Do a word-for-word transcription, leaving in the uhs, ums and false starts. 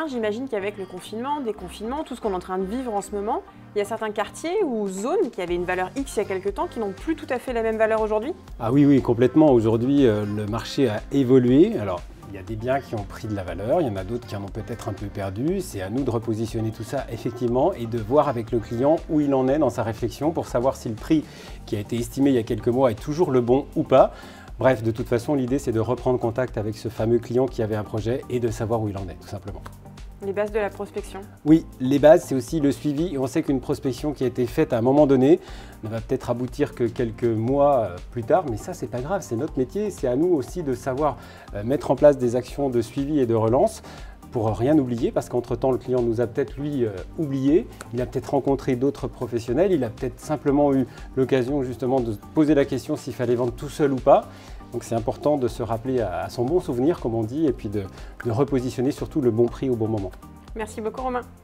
Romain, j'imagine qu'avec le confinement, déconfinement, tout ce qu'on est en train de vivre en ce moment, il y a certains quartiers ou zones qui avaient une valeur X il y a quelques temps qui n'ont plus tout à fait la même valeur aujourd'hui? Ah oui, oui, complètement. Aujourd'hui, euh, le marché a évolué. Alors, il y a des biens qui ont pris de la valeur, il y en a d'autres qui en ont peut-être un peu perdu. C'est à nous de repositionner tout ça effectivement et de voir avec le client où il en est dans sa réflexion pour savoir si le prix qui a été estimé il y a quelques mois est toujours le bon ou pas. Bref, de toute façon, l'idée c'est de reprendre contact avec ce fameux client qui avait un projet et de savoir où il en est, tout simplement. Les bases de la prospection. Oui, les bases, c'est aussi le suivi. Et on sait qu'une prospection qui a été faite à un moment donné ne va peut-être aboutir que quelques mois plus tard, mais ça, c'est pas grave, c'est notre métier. C'est à nous aussi de savoir mettre en place des actions de suivi et de relance pour rien oublier, parce qu'entre-temps, le client nous a peut-être, lui, euh, oublié. Il a peut-être rencontré d'autres professionnels. Il a peut-être simplement eu l'occasion, justement, de se poser la question s'il fallait vendre tout seul ou pas. Donc c'est important de se rappeler à son bon souvenir, comme on dit, et puis de, de repositionner surtout le bon prix au bon moment. Merci beaucoup Romain.